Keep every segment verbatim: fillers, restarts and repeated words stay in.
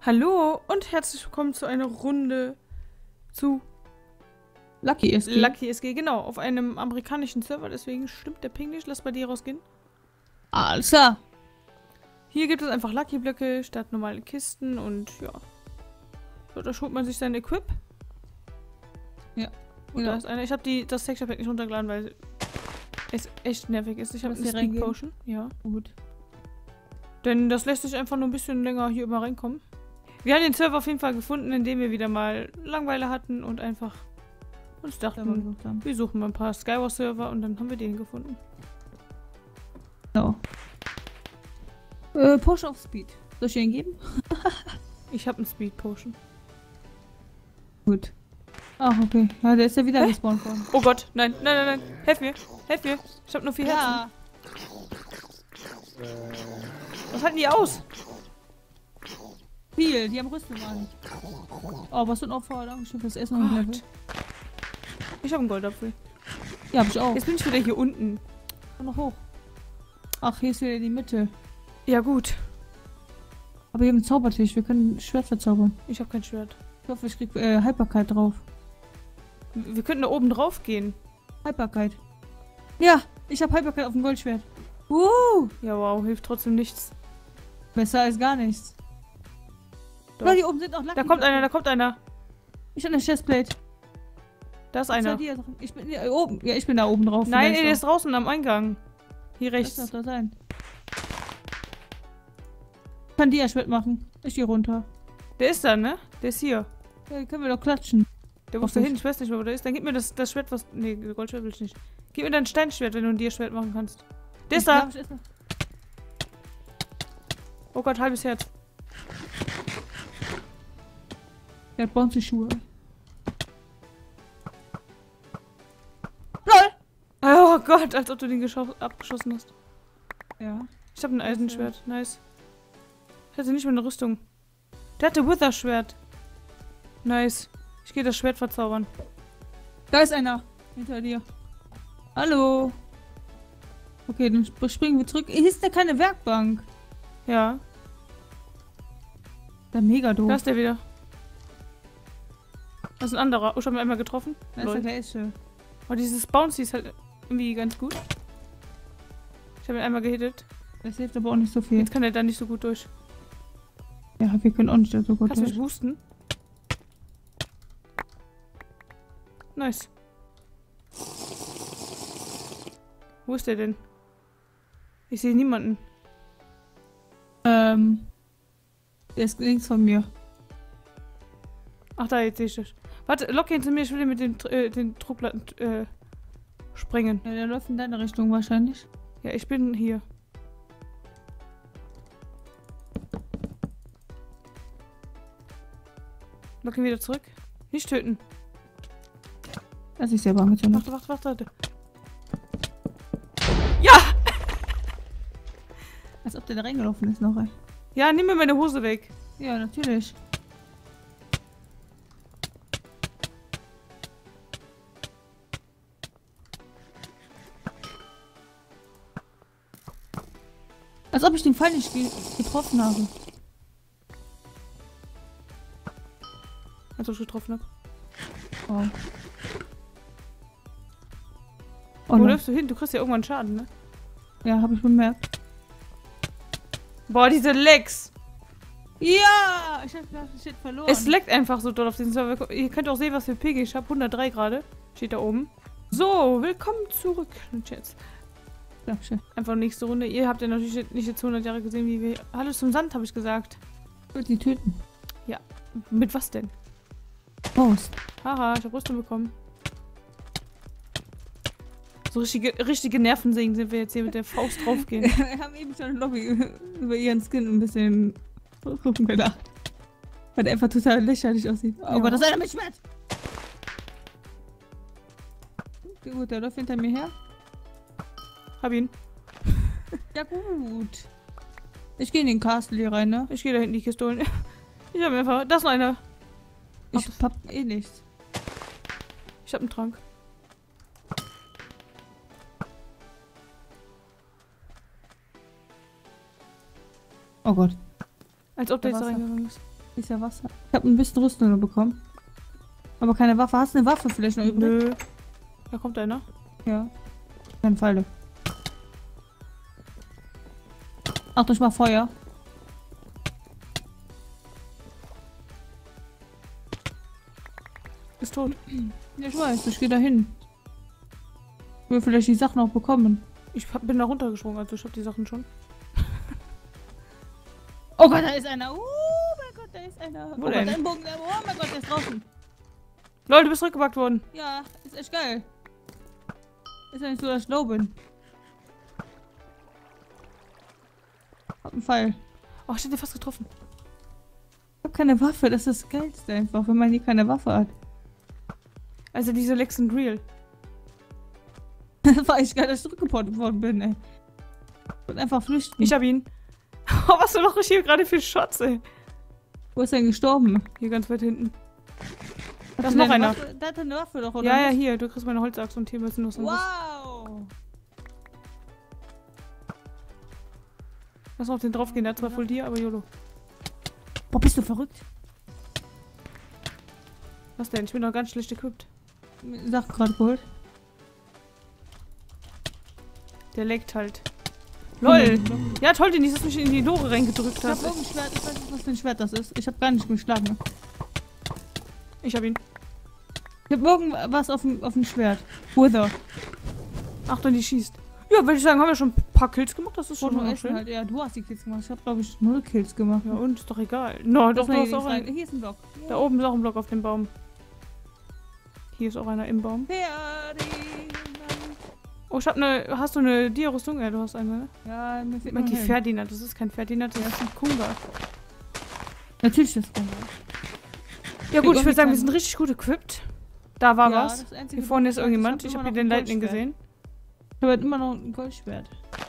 Hallo und herzlich willkommen zu einer Runde zu Lucky S G. Lucky S G, genau, auf einem amerikanischen Server, deswegen stimmt der Ping nicht. Lass bei dir rausgehen. Alles klar. Hier gibt es einfach Lucky Blöcke statt normale Kisten und ja. So, da holt man sich sein Equip. Ja. Und Genau. da ist einer. Ich habe die das Texture Pack nicht runtergeladen, weil es echt nervig ist. Ich habe eine hier Speed reingehen? Potion. Ja. Gut. Denn das lässt sich einfach nur ein bisschen länger hier immer reinkommen. Wir haben den Server auf jeden Fall gefunden, indem wir wieder mal Langeweile hatten und einfach uns dachten, wir suchen mal ein paar Skywars-Server und dann haben wir den gefunden. Genau. Äh, Potion of Speed. Soll ich den geben? Ich habe einen Speed Potion. Gut. Ach, okay. Ja, der ist ja wieder gespawnt worden. Oh Gott, nein, nein, nein, nein. Helf mir, helf mir. Ich habe nur vier Herzen. Was halten die aus? Viel, die haben Rüstung an. Oh, was für ein Opfer. Dankeschön fürs Essen und Level. Ich habe einen Goldapfel. Ja, hab ich auch. Jetzt bin ich wieder hier unten. Komm noch hoch. Ach, hier ist wieder die Mitte. Ja gut. Aber hier haben einen Zaubertisch. Wir können ein Schwert verzaubern. Ich habe kein Schwert. Ich hoffe, ich krieg äh, Haltbarkeit drauf. Wir könnten da oben drauf gehen. Haltbarkeit. Ja, ich habe Haltbarkeit auf dem Goldschwert. Uh, Ja wow, hilft trotzdem nichts. besser als gar nichts. Doch. Da hier oben sind auch Lucky Da kommt Blöcke. einer, da kommt einer. Ich habe eine Chestplate. Da ist Was einer. soll die hier drin? Ich bin hier oben. Ja, ich bin da oben drauf. Nein, vielleicht er auch. ist draußen am Eingang. Hier Lass rechts. das da sein. Ich kann Dia-Schwert machen. Ich gehe runter. Der ist da, ne? Der ist hier. Ja, können wir doch klatschen. Der muss Hoffe da ich. hin, ich weiß nicht mehr, wo der ist. Dann gib mir das, das Schwert, was. Nee, Goldschwert will ich nicht. Gib mir dein Steinschwert, wenn du ein Dia-Schwert machen kannst. Der ist Ich da! glaub, ich esse- Oh Gott, halbes Herz. Der hat bouncy Schuhe. LOL! Oh Gott, als ob du den gescho- abgeschossen hast. Ja. Ich habe ein Eisenschwert. Nice. Ich hatte nicht mehr eine Rüstung. Der hatte Wither-Schwert. Nice. Ich gehe das Schwert verzaubern. Da ist einer. Hinter dir. Hallo. Okay, dann sp- springen wir zurück. Hier ist ja keine Werkbank. Ja. Da mega doof. Da ist der wieder. Das ist ein anderer. Oh, ich habe ihn einmal getroffen. Da ist Lol. der gleiche. Oh, dieses Bouncy ist halt irgendwie ganz gut. Ich habe ihn einmal gehittet. Das hilft aber auch nicht so viel. Jetzt kann er da nicht so gut durch. Ja, wir können auch nicht so gut Kannst du durch. mich boosten? Nice. Wo ist der denn? Ich sehe niemanden. Ähm. Der ist links von mir. Ach da, jetzt sehe ich das. Warte, lock ihn zu mir, ich will mit dem äh, den Druckplatten äh, sprengen. Ja, der läuft in deine Richtung wahrscheinlich. Ja, ich bin hier. Lock ihn wieder zurück. Nicht töten. Das ist selber angezündet. Warte, warte, warte, warte. Ja! Als ob der da reingelaufen ist noch, ey. Ja, nimm mir meine Hose weg. Ja, natürlich. Als ob ich den Pfeil nicht ge getroffen habe. Als ob ich getroffen habe. Oh. Wo Oh, nein. läufst du hin? Du kriegst ja irgendwann Schaden, ne? Ja, habe ich bemerkt. Boah, diese Lags. Ja! Ich hab das Shit verloren. Es leckt einfach so doll auf den Server. Ihr könnt auch sehen, was für P G ich habe. hundertdrei gerade. Steht da oben. So, willkommen zurück. Jetzt Dankeschön. einfach nächste Runde. Ihr habt ja natürlich nicht jetzt hundert Jahre gesehen, wie wir... Hallo zum Sand, habe ich gesagt. Ich will die töten. Mit was denn? Post. Haha, ich habe Rüstung bekommen. So richtige, richtige Nervensägen sind wir jetzt hier mit der Faust draufgehen. Wir haben eben schon im Lobby über ihren Skin ein bisschen rumgedacht. Weil der einfach total lächerlich aussieht. Oh Ja. Gott, das ist einer mit Schwert! Okay, gut, der läuft hinter mir her. Hab ihn. Ja gut. Ich gehe in den Castle hier rein, ne? Ich gehe da hinten die Kiste holen. Ich habe einfach... Das ist noch einer. Ich hab eh nichts. Ich habe einen Trank. Oh Gott. Als ob der Da jetzt da war's reingegangen ist. Ist ja Wasser. Ich habe ein bisschen Rüstung nur bekommen. Aber keine Waffe. Hast du eine Waffe vielleicht noch übrig? Nö. Da kommt einer. Ja. Keine Pfeile. Achtung, ich mach Feuer. Ist tot. Ja, ich weiß. Ich gehe da hin. Ich will vielleicht die Sachen auch bekommen. Ich hab- bin da runtergesprungen, also ich hab die Sachen schon. Oh Gott, da ist einer. Oh mein Gott, da ist einer. Wo oh denn? Gott, ein Bogen. Oh mein Gott, der ist draußen. Leute, du bist zurückgepackt worden. Ja, ist echt geil. Ist ja nicht so, dass ich low bin. Hab einen Pfeil. Oh, ich hätte fast getroffen. Ich hab keine Waffe, das ist das Geilste einfach, wenn man hier keine Waffe hat. Also diese Lex and Real. Das war echt geil, dass ich zurückgeportet worden bin, ey. Ich wollte einfach flüchten. Ich hab ihn. Oh, was mache ich hier gerade für Shots, ey? Wo ist er denn gestorben? Hier ganz weit hinten. Da Hat ist der noch eine einer. Waffe? Der hat eine Waffe doch, oder? Ja, ja, nicht? hier. Du kriegst meine Holzachse und hier müssen noch so. Wow! Lass auf den drauf gehen. Der hat zwar voll dir, aber YOLO. Boah, bist du verrückt? Was denn? Ich bin doch ganz schlecht equipped. Sachen gerade geholt. Der leckt halt. LOL! Mhm. Ja, toll, den dass du mich in die Lore reingedrückt Ich hab hast. irgendein Schwert, ich weiß nicht, was für ein Schwert das ist. Ich hab gar nicht geschlagen. Ich hab ihn. Ich hab irgendwas auf dem, auf dem Schwert. Wither. Achtung, die schießt. Ja, würde ich sagen, haben wir schon ein paar Kills gemacht. Das ist schon Foto mal essen schön. halt. Ja, du hast die Kills gemacht. Ich hab, glaube ich, null Kills gemacht. Ja, und ist doch egal. No, doch, Lass mal du hier hast auch links rein. einen. Hier ist ein Block. Da oben ist auch ein Block auf dem Baum. Hier ist auch einer im Baum. Ferdinand. Oh, ich hab eine. Hast du eine Dia-Rüstung? Ja, du hast eine, ne? Ja, mir fehlt Meint noch die ein Helm. Ferdinand. Das ist kein Ferdinand, das ist ein Kunga. Natürlich ist das Ja gut, ich würde sagen, wir sind richtig gut equipped. Da war Ja, was. das einzige Hier vorne ist Goldschwert, irgendjemand. ich Ich hab habe immer hier den noch ein Lightning Goldschwert. gesehen. Ich habe halt immer noch ein Goldschwert.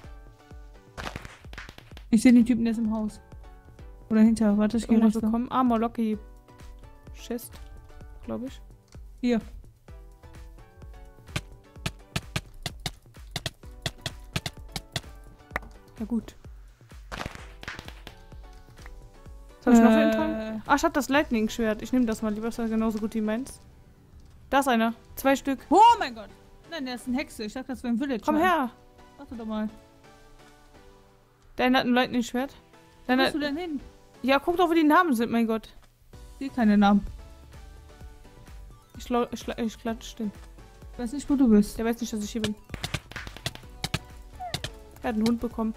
Ich sehe den Typen, der ist im Haus. Oder hinter. Warte, ich gehe Irgendwas rechts lang. bekommen. Armor Locky Chest, glaube ich. Hier. Ja gut. Was hab ich noch für einen Trank? Äh, Ah, ich hab das Lightning-Schwert. Ich nehme das mal lieber. Das ist ja genauso gut wie meins. Da ist einer. Zwei Stück. Oh mein Gott. Nein, der ist ein Hexe. Ich dachte, das wäre ein Village. Komm her. Warte doch mal. Der eine hat ein Lightning-Schwert. Wo Der bist du eine- denn hin? Ja, guck doch, wo die Namen sind, mein Gott. Ich sehe keine Namen. Ich, schlau- ich, schla- ich klatsch den. Ich weiß nicht, wo du bist. Der weiß nicht, dass ich hier bin. Er hat einen Hund bekommen.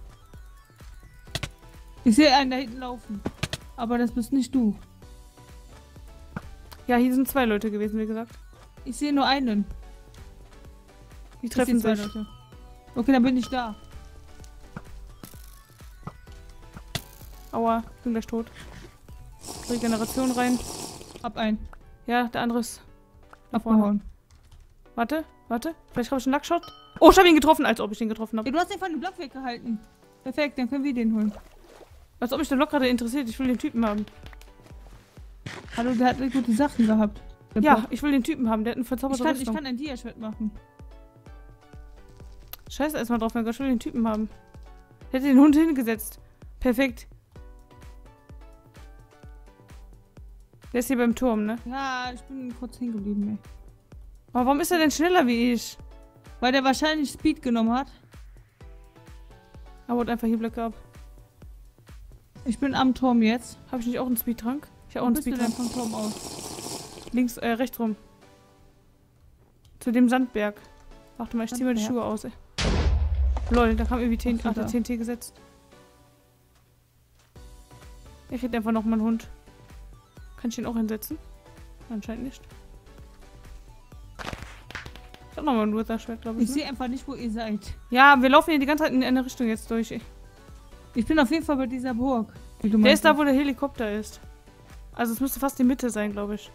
Ich sehe einen da hinten laufen. Aber das bist nicht du. Ja, hier sind zwei Leute gewesen, wie gesagt. Ich sehe nur einen. Die Ich treffen sehe zwei sich. Leute. Okay, dann bin ich da. Aua, ich bin gleich tot. Regeneration rein. Hab einen. Ja, der andere ist da vorne. Abgehauen. Warte, warte. Vielleicht habe ich einen Nackshot. Oh, ich habe ihn getroffen, als ob ich ihn getroffen habe. Ey, du hast den von dem Block weggehalten. Perfekt, dann können wir den holen. Als ob mich der Block gerade interessiert. Ich will den Typen haben. Hallo, der hat gute Sachen gehabt. Der Ja, Block. ich will den Typen haben. Der hat einen ich verzauberten kann, ich Rüstung. kann ein Dia-Schwert machen. Scheiß erstmal drauf, mein Gott. Ich will den Typen haben. Der hat den Hund hingesetzt. Perfekt. Der ist hier beim Turm, ne? Ja, ich bin kurz hängen geblieben, ey. Aber warum ist er denn schneller wie ich? Weil der wahrscheinlich Speed genommen hat. Er haut einfach hier Blöcke ab. Ich bin am Turm jetzt. Habe ich nicht auch einen Speedtrank? Ich habe auch Wo einen bist du denn Speedtrank. vom Turm aus? Links, äh, rechts rum. Zu dem Sandberg. Warte mal, ich zieh mal die Sandberg? Schuhe aus, ey. Lol, da kam irgendwie T N T, Ach so, hat er da. T N T gesetzt. Ich hätte einfach noch mal einen Hund. Kann ich den auch hinsetzen? Anscheinend nicht. Ich hab noch mal ein Wither-Schwert, glaube ich. Ich Ne? sehe einfach nicht, wo ihr seid. Ja, wir laufen hier die ganze Zeit in eine Richtung jetzt durch. ey. Ich bin auf jeden Fall bei dieser Burg. Die du Der ist da, meintest. wo der Helikopter ist. Also es müsste fast die Mitte sein, glaube ich.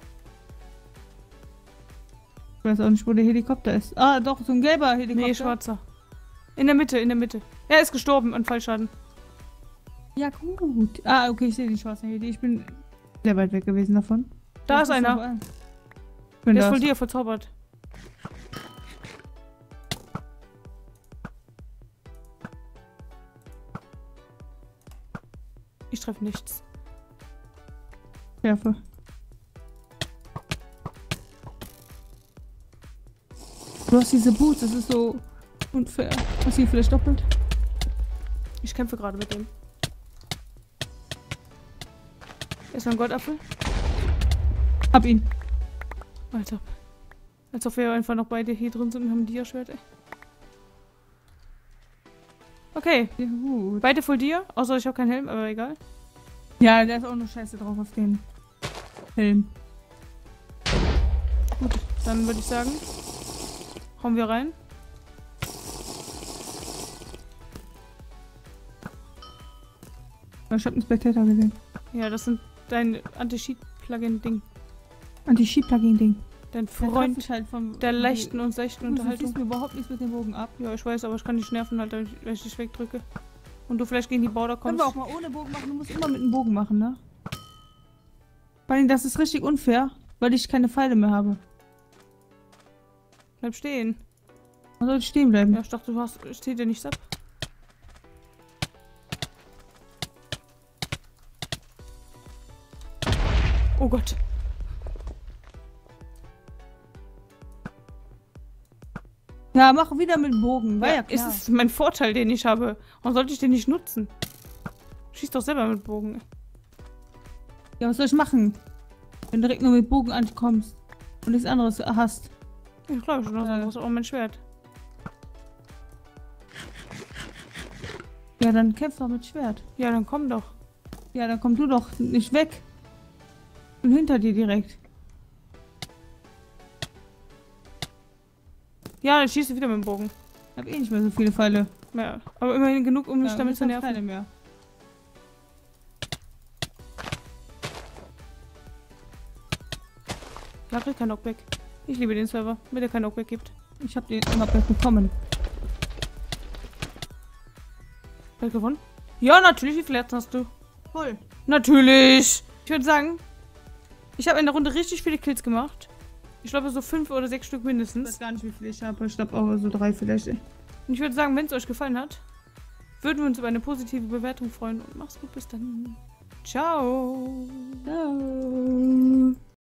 Ich weiß auch nicht, wo der Helikopter ist. Ah, doch, so ein gelber Helikopter. Nee, schwarzer. In der Mitte, in der Mitte. Er ist gestorben an Fallschaden. Ja, gut. Ah, okay, ich sehe den schwarzen Heli. Ich bin sehr weit weg gewesen davon. Da Ja, ist ich muss einer. noch an. Ich bin Der ist da. voll dir verzaubert. Ich treffe nichts. Schärfe. Du hast diese Boots, das ist so unfair. Hast du ihn vielleicht doppelt? Ich kämpfe gerade mit dem. Ist noch ein Goldapfel? Hab ihn. Alter. Als ob wir einfach noch beide hier drin sind und haben ein Dia-Schwert, ey. Okay. Ja, gut. Beide voll Dia, außer ich habe keinen Helm, aber egal. Ja, der ist auch nur scheiße drauf auf den Helm. Gut, dann würde ich sagen, hauen wir rein. Ich hab einen Spectator gesehen. Ja, das sind dein Anti-Cheat-Plugin-Ding. Anti-Cheat-Plugin-Ding. Dein Der Freund trifft halt vom, der leichten und seichten Du Unterhaltung. schießt mir überhaupt nichts mit dem Bogen ab. Ja, ich weiß, aber ich kann dich nerven, halt, wenn ich dich wegdrücke. Und du vielleicht gegen die Border Können kommst. wir auch mal ohne Bogen machen. Du musst immer mit dem Bogen machen, ne? Vor allem, das ist richtig unfair, weil ich keine Pfeile mehr habe. Bleib stehen. Man sollte stehen bleiben. Ja, ich dachte, du hast, steht dir nichts ab. Oh Gott. Ja, mach wieder mit dem Bogen. War ja, Ja, klar. ist es mein Vorteil, den ich habe. Warum sollte ich den nicht nutzen? Schieß doch selber mit Bogen. Ja, was soll ich machen? Wenn du direkt nur mit Bogen ankommst und nichts anderes hast. Ich glaube schon, Ja. das ist auch mein Schwert. Ja, dann kämpf doch mit Schwert. Ja, dann komm doch. Ja, dann komm du doch nicht weg. Und hinter dir direkt. Ja, dann schießt du wieder mit dem Bogen. Ich hab eh nicht mehr so viele Pfeile. Ja, aber immerhin genug, um mich Ja, damit jetzt zu hab ich nerven. keine mehr. Ja, krieg kein Knockback. Ich liebe den Server, wenn der kein Knockback gibt. Ich hab den immer bekommen. Hast du gewonnen? Ja, natürlich. Wie viele Herzen hast du? Voll. Natürlich. Ich würde sagen, ich habe in der Runde richtig viele Kills gemacht. Ich glaube so fünf oder sechs Stück Ich mindestens. weiß gar nicht, wie viele ich habe. Ich glaube auch so drei vielleicht. Und ich würde sagen, wenn es euch gefallen hat, würden wir uns über eine positive Bewertung freuen. Und macht's gut, bis dann. Ciao. Ciao.